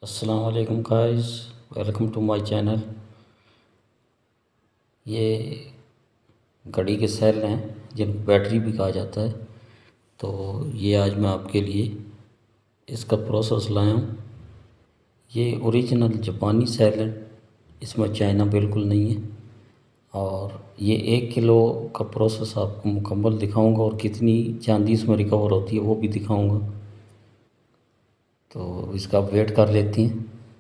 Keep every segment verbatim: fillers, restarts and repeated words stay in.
अस्सलाम वालेकुम guys, welcome to my channel. ये घड़ी के सेल हैं जिनको बैटरी भी कहा जाता है। तो ये आज मैं आपके लिए इसका प्रोसेस लाया हूँ। ये ओरिजिनल जापानी सेल है, इसमें चाइना बिल्कुल नहीं है। और ये एक किलो का प्रोसेस आपको मुकम्मल दिखाऊंगा और कितनी चांदी इसमें रिकवर होती है वो भी दिखाऊंगा। तो इसका आप वेट कर लेती हैं।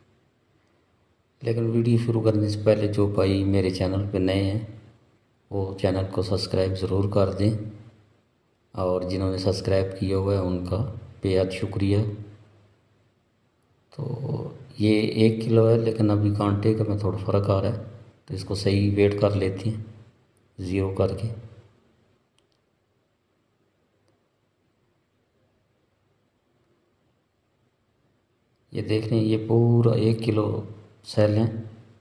लेकिन वीडियो शुरू करने से पहले जो भाई मेरे चैनल पे नए हैं वो चैनल को सब्सक्राइब ज़रूर कर दें, और जिन्होंने सब्सक्राइब किया हुआ है उनका बेहद शुक्रिया। तो ये एक किलो है, लेकिन अभी कांटे का में थोड़ा फ़र्क आ रहा है, तो इसको सही वेट कर लेती हैं ज़ीरो करके। ये देख रहे हैं, ये पूरा एक किलो सेल हैं।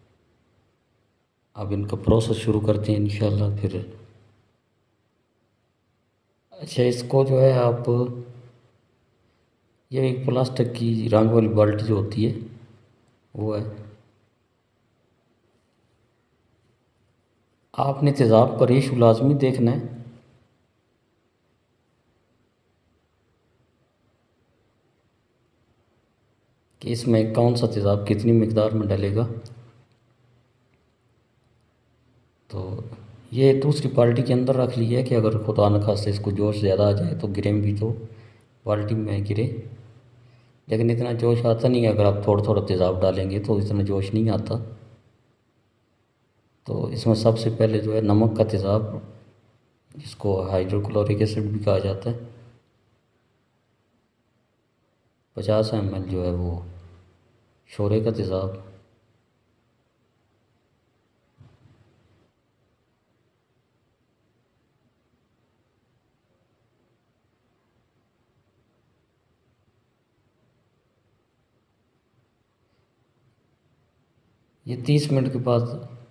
अब इनका प्रोसेस शुरू करते हैं इंशाल्लाह फिर। अच्छा, इसको जो है आप, ये एक प्लास्टिक की रंग वाली बाल्टी जो होती है वो है। आपने तेज़ाब का रेशो लाजमी देखना है। कि इसमें कौन सा तेज़ाब कितनी मिकदार में डलेगा। तो ये दूसरी बाल्टी के अंदर रख लिया है कि अगर खुदा न खास्ते इसको जोश ज़्यादा आ जाए तो गिरें भी तो बाल्टी में गिरे। लेकिन इतना जोश आता नहीं है, अगर आप थोड़ा थोड़ा तेज़ाब डालेंगे तो इतना जोश नहीं आता। तो इसमें सबसे पहले जो है नमक का तेज़ाब, जिसको हाइड्रोक्लोरिक एसिड भी कहा जाता है, पचास एम एल जो है वो शोरे का तेज़ाब, ये तीस मिनट के बाद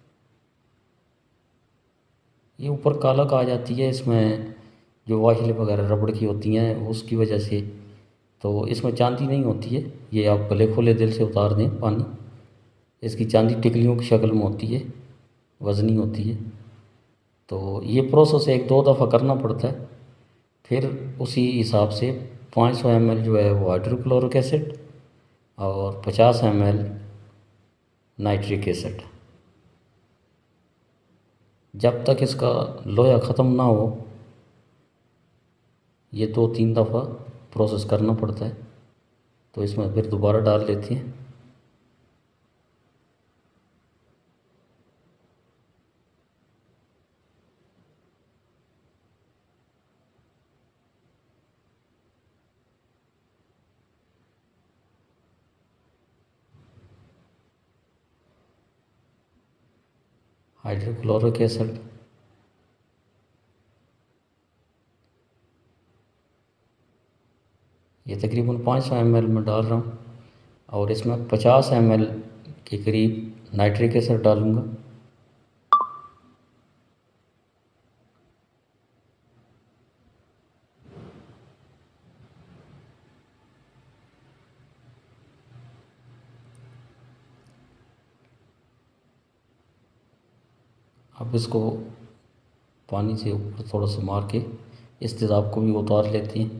ये ऊपर काला आ जाती है। इसमें जो वाशलें वगैरह रबड़ की होती हैं उसकी वजह से, तो इसमें चांदी नहीं होती है। ये आप भले खुले दिल से उतार दें पानी, इसकी चांदी टिकलियों की शक्ल में होती है, वज़नी होती है। तो ये प्रोसेस एक दो दफ़ा करना पड़ता है। फिर उसी हिसाब से पाँच सौ एम एल जो है वो हाइड्रोक्लोरिक एसिड और पचास एम एल नाइट्रिक एसिड। जब तक इसका लोया ख़त्म ना हो, ये दो तीन दफ़ा प्रोसेस करना पड़ता है। तो इसमें फिर दोबारा डाल लेते हैं। हाइड्रोक्लोरिक एसिड ये तकरीबन पाँच सौ एम एल में डाल रहा हूँ, और इसमें पचास एम एल के करीब नाइट्रिक एसिड डालूँगा। अब इसको पानी से ऊपर थोड़ा सा मार के इस तेज़ाब को भी उतार लेते हैं।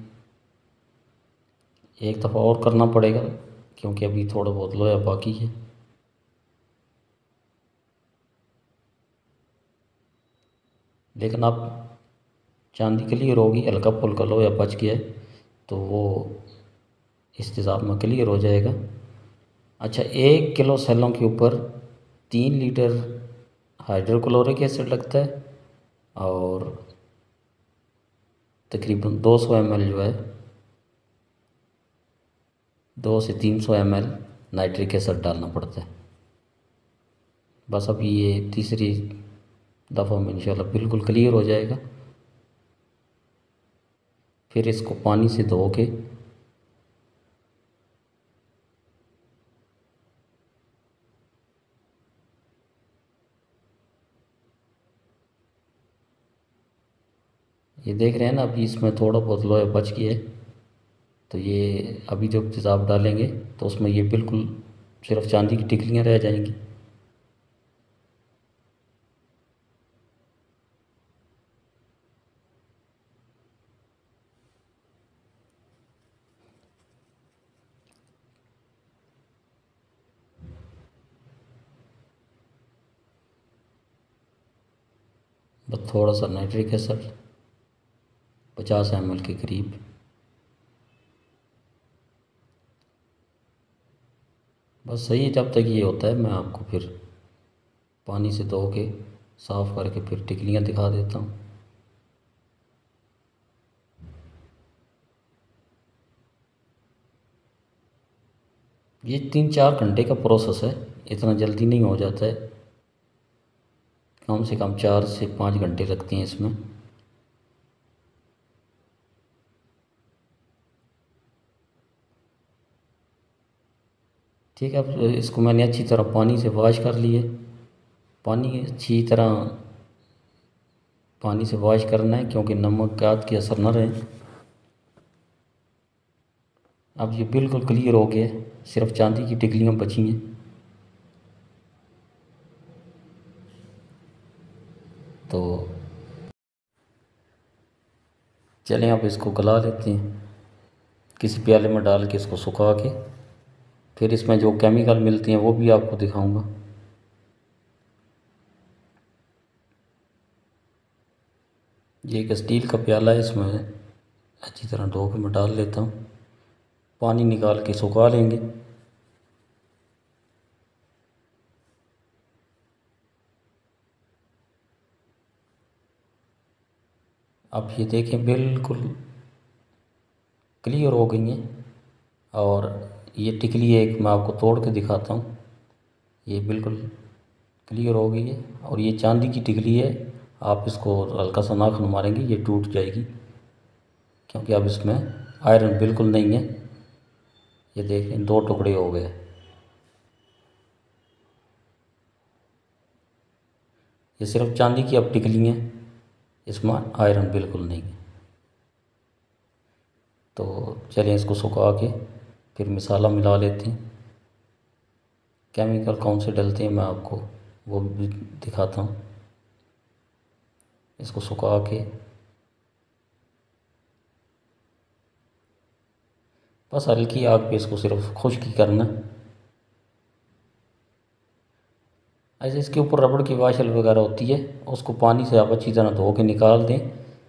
एक दफ़ा और करना पड़ेगा क्योंकि अभी थोड़ा बहुत लोया बाकी है। लेकिन आप चांदी क्लियर होगी, हल्का फुल्का लोया बच गया है तो वो इस तेज़ाब में क्लियर हो जाएगा। अच्छा, एक किलो सेलों के ऊपर तीन लीटर हाइड्रोक्लोरिक एसिड लगता है, और तकरीबन दो सौ एम एल जो है, दो से तीन सौ एम एल नाइट्रिक एसिड डालना पड़ता है। बस अब ये तीसरी दफ़ा में इंशाल्लाह बिल्कुल क्लियर हो जाएगा। फिर इसको पानी से धो के ये देख रहे हैं ना, अभी इसमें थोड़ा बहुत लोहा बच गया है। तो ये अभी जब तेज़ाब डालेंगे तो उसमें ये बिल्कुल सिर्फ चांदी की टिकलियाँ रह जाएंगी। बस थोड़ा सा नाइट्रिक एसिड पचास एम एल के करीब। बस सही है, जब तक ये होता है मैं आपको फिर पानी से धो के साफ़ करके फिर टिकलियाँ दिखा देता हूँ। ये तीन चार घंटे का प्रोसेस है, इतना जल्दी नहीं हो जाता है। कम से कम चार से पाँच घंटे लगते हैं इसमें। ठीक है, अब इसको मैंने अच्छी तरह पानी से वॉश कर लिए। पानी अच्छी तरह पानी से वॉश करना है क्योंकि नमक का के असर न रहे। अब ये बिल्कुल क्लियर हो गया है, सिर्फ चांदी की टिकलियाँ बची हैं। तो चलें अब इसको गला लेते हैं, किसी प्याले में डाल के इसको सुखा के फिर इसमें जो केमिकल मिलती हैं वो भी आपको दिखाऊंगा। ये एक स्टील का प्याला है, इसमें अच्छी तरह धो के मैं डाल लेता हूँ, पानी निकाल के सुखा लेंगे। अब ये देखें बिल्कुल क्लियर हो गई हैं। और ये टिकली एक मैं आपको तोड़ के दिखाता हूँ, ये बिल्कुल क्लियर हो गई है। और ये चांदी की टिकली है, आप इसको हल्का सा नाखून मारेंगे ये टूट जाएगी क्योंकि अब इसमें आयरन बिल्कुल नहीं है। ये देखें दो टुकड़े हो गए। ये सिर्फ चांदी की अब टिकली हैं, इसमें आयरन बिल्कुल नहीं है। तो चलिए इसको सुखा के फिर मसाला मिला लेते हैं। केमिकल कौन से डलते हैं मैं आपको वो भी दिखाता हूँ। इसको सुखा के बस हल्की आग पे इसको सिर्फ खुश्क ही करना। ऐसे इसके ऊपर रबड़ की वाशल वगैरह होती है, उसको पानी से आप अच्छी तरह धो के निकाल दें।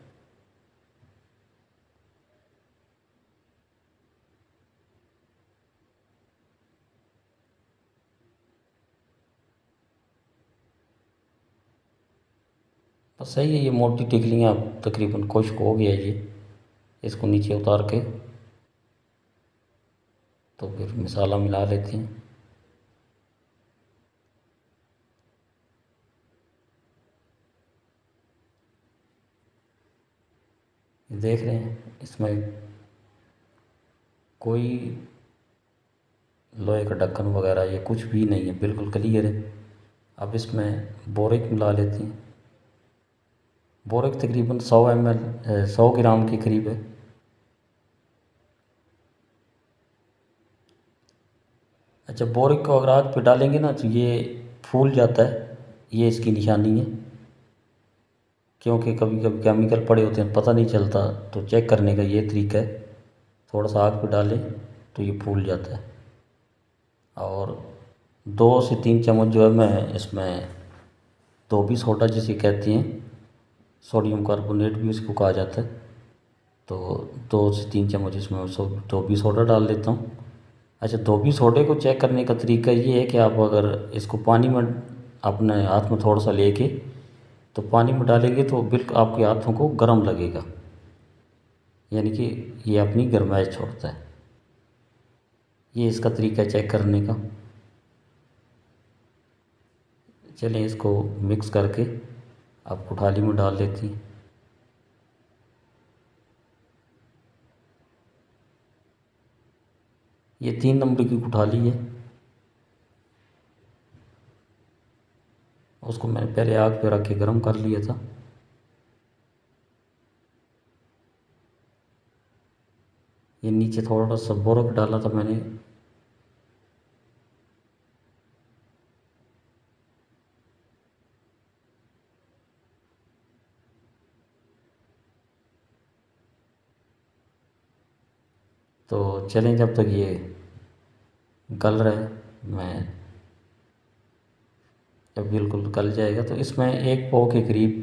बस सही है, ये मोटी टिकलियाँ तकरीबन खुश्क हो गया है। ये इसको नीचे उतार के तो फिर मसाला मिला लेते हैं। देख रहे हैं इसमें कोई लोहे का ढक्कन वगैरह ये कुछ भी नहीं है, बिल्कुल क्लियर है। अब इसमें बोरिक मिला लेते हैं। बोरिक तकरीबन सौ एम एल सौ ग्राम के करीब है। अच्छा, बोरिक को अगर आग पे डालेंगे ना तो ये फूल जाता है, ये इसकी निशानी है। क्योंकि कभी कभी केमिकल पड़े होते हैं पता नहीं चलता, तो चेक करने का ये तरीका है। थोड़ा सा आग पे डालें तो ये फूल जाता है। और दो से तीन चम्मच जो है मैं इसमें धोबी सोडा जिसे कहती हैं, सोडियम कार्बोनेट भी उसको कहा जाता है, तो दो से तीन चम्मच इसमें सो धोबी सोडा डाल देता हूँ। अच्छा, धोबी सोडे को चेक करने का तरीका ये है कि आप अगर इसको पानी में अपने हाथ में थोड़ा सा लेके तो पानी में डालेंगे तो बिल्कुल आपके हाथों को गर्म लगेगा, यानी कि ये अपनी गर्माइश छोड़ता है। ये इसका तरीका है चेक करने का। चलिए इसको मिक्स करके आप कुठाली में डाल लेती हैं। ये तीन नंबर की कुठाली है, उसको मैंने पहले आग पे रख के गर्म कर लिया था। ये नीचे थोड़ा सा बोरक डाला था मैंने। तो चलें, जब तक ये गल रहा है, मैं जब बिल्कुल गल जाएगा तो इसमें एक पाव के करीब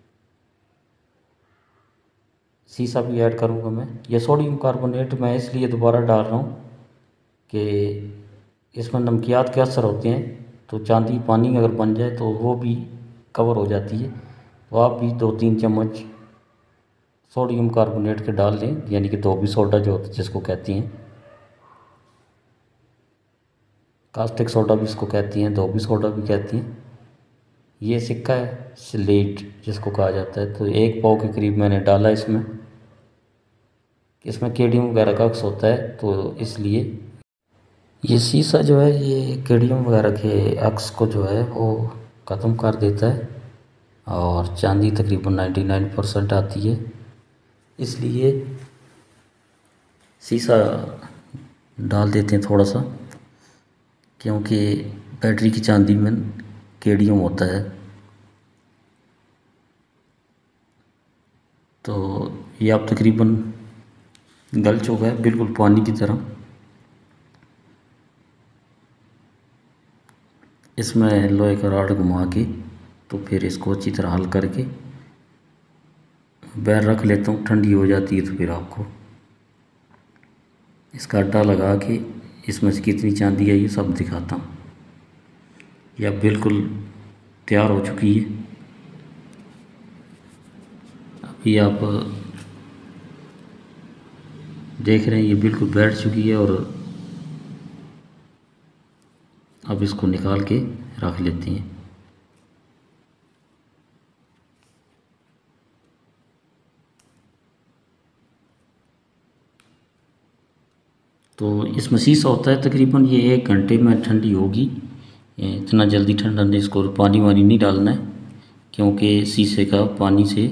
सीसा भी ऐड करूँगा मैं। ये सोडियम कार्बोनेट मैं इसलिए दोबारा डाल रहा हूँ कि इसमें नमकियात के असर होते हैं, तो चांदी पानी अगर बन जाए तो वो भी कवर हो जाती है। तो आप भी दो तीन चम्मच सोडियम कार्बोनेट के डाल दें, यानी कि धोबी सोडा जो जिसको कहती हैं, कास्टिक सोडा भी इसको कहती हैं, धोबी सोडा भी कहती हैं। ये सिक्का है स्लेट जिसको कहा जाता है, तो एक पाव के करीब मैंने डाला इसमें। इसमें केडियम वगैरह का अक्स होता है, तो इसलिए ये शीशा जो है ये केडियम वगैरह के अक्स को जो है वो ख़त्म कर देता है, और चांदी तकरीबन निन्यानवे परसेंट आती है। इसलिए शीशा डाल देते हैं थोड़ा सा, क्योंकि बैटरी की चांदी में केडियम होता है। तो ये अब तकरीबन गल चुका है बिल्कुल पानी की तरह। इसमें लोहे का रॉड घुमा के तो फिर इसको अच्छी तरह हल करके बैर रख लेता हूँ, ठंडी हो जाती है तो फिर आपको इसका अड्डा लगा के इसमें से कितनी चांदी है ये सब दिखाता हूँ। यह बिल्कुल तैयार हो चुकी है। अभी आप देख रहे हैं ये बिल्कुल बैठ चुकी है, और अब इसको निकाल के रख लेते हैं। तो इसमें शीशा होता है तकरीबन ये एक घंटे में ठंडी होगी। इतना जल्दी ठंडा नहीं, इसको पानी वानी नहीं डालना है, क्योंकि शीशे का पानी से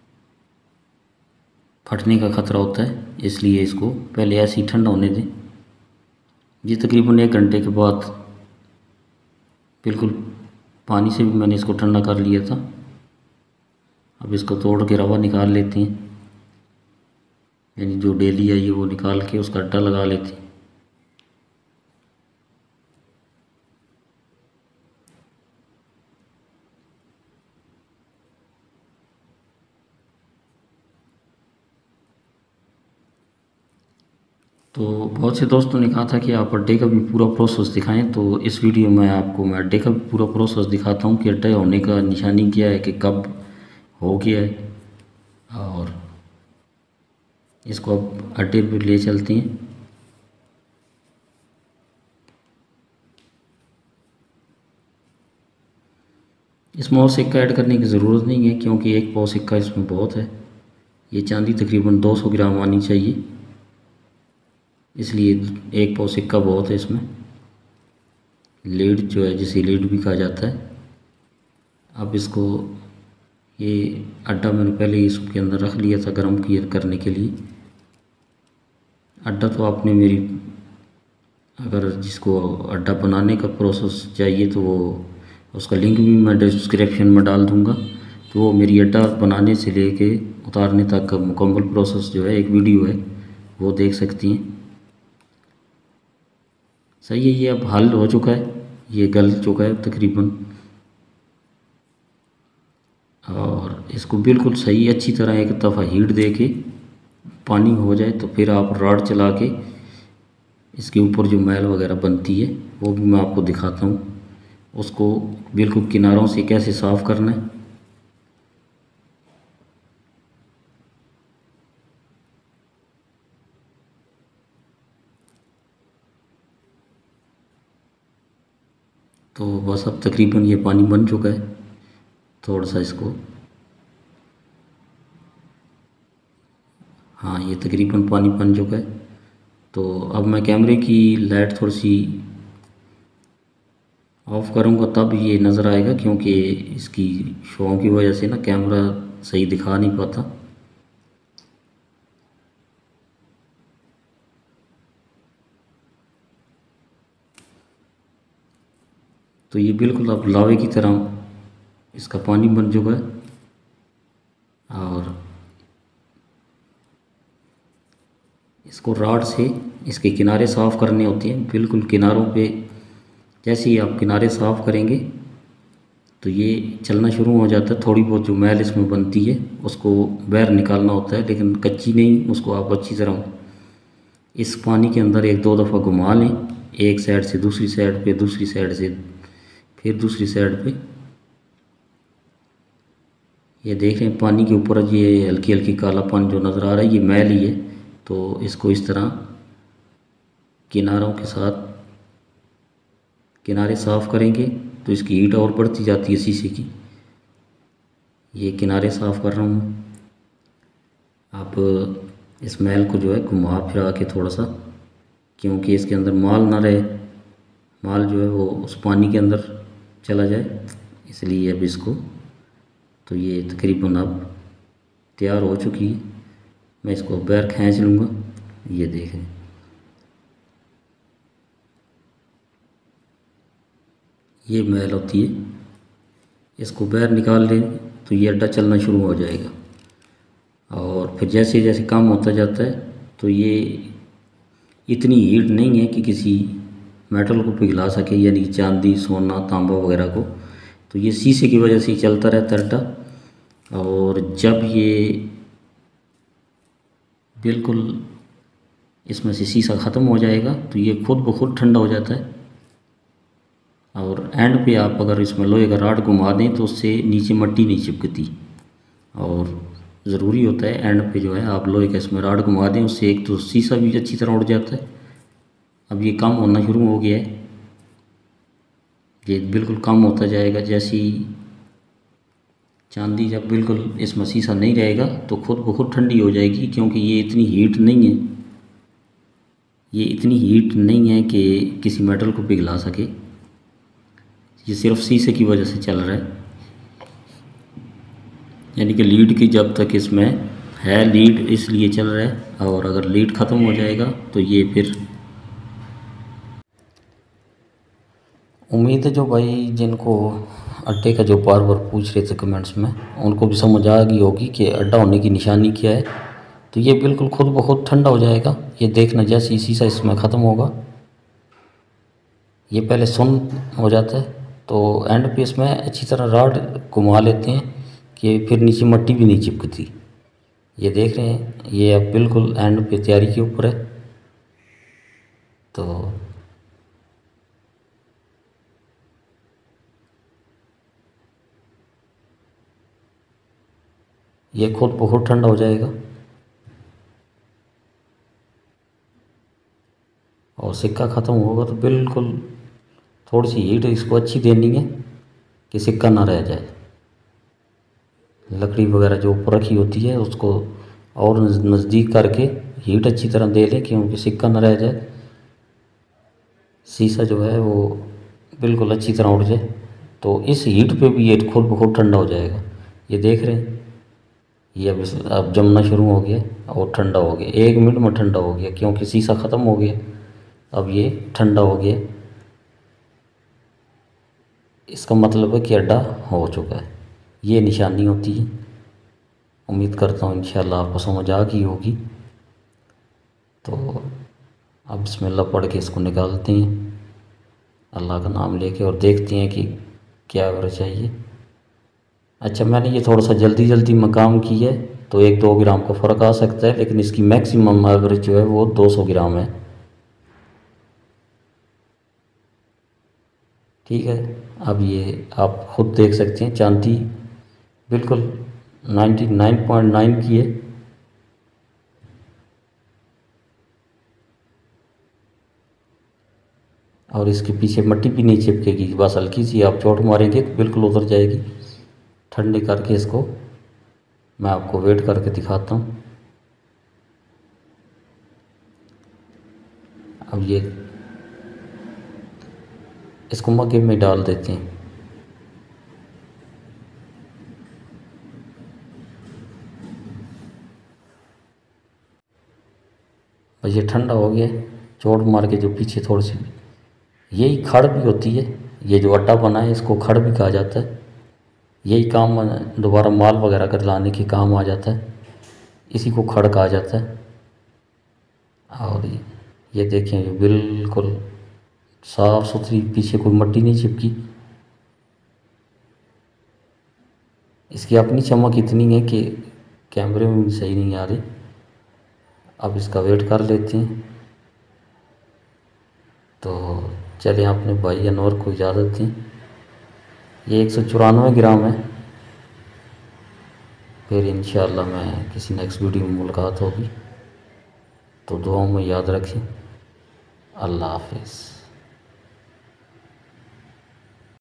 फटने का ख़तरा होता है। इसलिए इसको पहले ऐसे ही ठंडा होने दें। ये तकरीबन एक घंटे के बाद बिल्कुल पानी से भी मैंने इसको ठंडा कर लिया था। अब इसको तोड़ के रवा निकाल लेते हैं, यानी जो डेली है ये वो निकाल के उसका अड्डा लगा लेते हैं। तो बहुत से दोस्तों ने कहा था कि आप अड्डे का भी पूरा प्रोसेस दिखाएं, तो इस वीडियो में आपको मैं अड्डे का भी पूरा प्रोसेस दिखाता हूं कि अड्डे होने का निशानी क्या है, कि कब हो गया है। और इसको अब अड्डे पर ले चलते हैं। इसमें और सिक्का ऐड करने की ज़रूरत नहीं है, क्योंकि एक पाव सिक्का इसमें बहुत है। ये चांदी तकरीबन दो सौ ग्राम आनी चाहिए, इसलिए एक पाव सिक्का बहुत है इसमें। लीड जो है जिसे लीड भी कहा जाता है। अब इसको ये अड्डा मैंने पहले ही इसके अंदर रख लिया था गर्म किया करने के लिए। अड्डा तो आपने मेरी, अगर जिसको अड्डा बनाने का प्रोसेस चाहिए तो वो उसका लिंक भी मैं डिस्क्रिप्शन में डाल दूँगा। तो वो मेरी अड्डा बनाने से लेके उतारने तक का मुकम्मल प्रोसेस जो है एक वीडियो है, वो देख सकती हैं। सही है, ये अब हल हो चुका है, ये गल चुका है तकरीबन। और इसको बिल्कुल सही अच्छी तरह एक दफ़ा हीट दे के पानी हो जाए तो फिर आप रॉड चला के इसके ऊपर जो मैल वगैरह बनती है वो भी मैं आपको दिखाता हूँ। उसको बिल्कुल किनारों से कैसे साफ़ करना है। तो बस अब तकरीबन ये पानी बन चुका है। थोड़ा सा इसको, हाँ ये तकरीबन पानी बन चुका है। तो अब मैं कैमरे की लाइट थोड़ी सी ऑफ़ करूँगा तब ये नज़र आएगा, क्योंकि इसकी शो की वजह से ना कैमरा सही दिखा नहीं पाता। तो ये बिल्कुल अब लावे की तरह इसका पानी बन चुका है। और इसको राड से इसके किनारे साफ़ करने होते हैं। बिल्कुल किनारों पे जैसे ही आप किनारे साफ़ करेंगे तो ये चलना शुरू हो जाता है। थोड़ी बहुत जो मैल इसमें बनती है उसको बाहर निकालना होता है, लेकिन कच्ची नहीं, उसको आप अच्छी तरह इस पानी के अंदर एक दो दफ़ा घुमा लें, एक साइड से दूसरी साइड पे, दूसरी साइड से फिर दूसरी साइड पे। ये देख रहे हैं पानी के ऊपर ये हल्की हल्की कालापन जो नज़र आ रहा है, ये मैल ही है। तो इसको इस तरह किनारों के साथ किनारे साफ़ करेंगे तो इसकी हीट और बढ़ती जाती है शीशे की। ये किनारे साफ़ कर रहा हूँ। आप इस मैल को जो है घुमा फिरा के थोड़ा सा, क्योंकि इसके अंदर माल ना रहे, माल जो है वो उस पानी के अंदर चला जाए, इसलिए अब इसको तो ये तकरीबन अब तैयार हो चुकी है। मैं इसको बाहर खींच लूँगा। ये देखें, ये मैल होती है, इसको बाहर निकाल लें तो ये अड्डा चलना शुरू हो जाएगा। और फिर जैसे जैसे काम होता जाता है तो ये इतनी हीट नहीं है कि किसी मेटल को पिघला सके, यानी चांदी, सोना, तांबा वगैरह को। तो ये शीशे की वजह से ही चलता रहता है अड्डा। और जब ये बिल्कुल इसमें से शीशा ख़त्म हो जाएगा तो ये खुद ब खुद ठंडा हो जाता है। और एंड पे आप अगर इसमें लोहे का राड घुमा दें तो उससे नीचे मिट्टी नहीं चिपकती। और ज़रूरी होता है एंड पे जो है आप लोहे का इसमें राड घुमा दें, उससे एक तो शीशा भी अच्छी तरह उड़ जाता है। अब ये कम होना शुरू हो गया है, ये बिल्कुल कम होता जाएगा। जैसी चांदी जब बिल्कुल इसमें शीशा नहीं रहेगा तो खुद ब खुद ठंडी हो जाएगी, क्योंकि ये इतनी हीट नहीं है, ये इतनी हीट नहीं है कि किसी मेटल को पिघला सके। ये सिर्फ शीशे की वजह से चल रहा है, यानी कि लीड की जब तक इसमें है लीड इसलिए चल रहा है। और अगर लीड ख़त्म हो जाएगा तो ये फिर उम्मीद है जो भाई जिनको अड्डे का जो बार बार पूछ रहे थे कमेंट्स में, उनको भी समझ आ गई होगी कि अड्डा होने की निशानी क्या है। तो ये बिल्कुल खुद ब खुद ठंडा हो जाएगा। ये देखना, जैसे ही शीशा इसमें ख़त्म होगा ये पहले सुन हो जाता है, तो एंड पे इसमें अच्छी तरह राड घुमा लेते हैं कि फिर नीचे मिट्टी भी नहीं चिपकती। ये देख रहे हैं, ये अब बिल्कुल एंड पे तैयारी के ऊपर है। तो ये खुद ब खुद ठंडा हो जाएगा। और सिक्का ख़त्म होगा तो बिल्कुल थोड़ी सी हीट इसको अच्छी देनी है कि सिक्का ना रह जाए। लकड़ी वगैरह जो ऊपर रखी होती है उसको और नज़दीक करके हीट अच्छी तरह दे लें, क्योंकि सिक्का ना रह जाए, शीशा जो है वो बिल्कुल अच्छी तरह उड़ जाए। तो इस हीट पे भी ये खुद ब खुद ठंडा हो जाएगा। ये देख रहे हैं, ये अब इस- अब जमना शुरू हो गया और ठंडा हो गया। एक मिनट में ठंडा हो गया, क्योंकि शीशा ख़त्म हो गया, अब ये ठंडा हो गया। इसका मतलब है कि अड्डा हो चुका है। ये निशानी होती है। उम्मीद करता हूँ इंशाल्लाह आपको समझ आ गई होगी। तो अब बिस्मिल्लाह पढ़ के इसको निकालते हैं अल्लाह का नाम लेके, और देखते हैं कि क्या करना चाहिए। अच्छा, मैंने ये थोड़ा सा जल्दी जल्दी में काम की है तो एक दो ग्राम का फ़र्क आ सकता है, लेकिन इसकी मैक्सिमम एवरेज जो है वो दो सौ ग्राम है। ठीक है, अब ये आप खुद देख सकते हैं, चांदी बिल्कुल नाइन्टी नाइन पॉइंट नाइन की है। और इसके पीछे मिट्टी भी नहीं चिपकेगी, बस हल्की सी आप चोट मारेंगे तो बिल्कुल उतर जाएगी। ठंडे करके इसको मैं आपको वेट करके दिखाता हूँ। अब ये इसको मग्गे में डाल देते हैं। बस ये ठंडा हो गया। चोट मार के जो पीछे थोड़ी सी यही खड़ भी होती है, ये जो अड्डा बना है इसको खड़ भी कहा जाता है। यही काम दोबारा माल वगैरह कर लाने के काम आ जाता है, इसी को खड़ कहा जाता है। और ये देखें, ये बिल्कुल साफ़ सुथरी, पीछे कोई मट्टी नहीं चिपकी। इसकी अपनी चमक इतनी है कि कैमरे में भी सही नहीं आ रही। अब इसका वेट कर लेते हैं। तो चलिए अपने भाई अनवर को इजाज़त दें। ये एक सौ चौरानवे ग्राम है। फिर इंशाअल्लाह मैं किसी नेक्स्ट वीडियो में मुलाकात होगी। तो दुआओं में याद रखें। अल्लाह हाफिज़।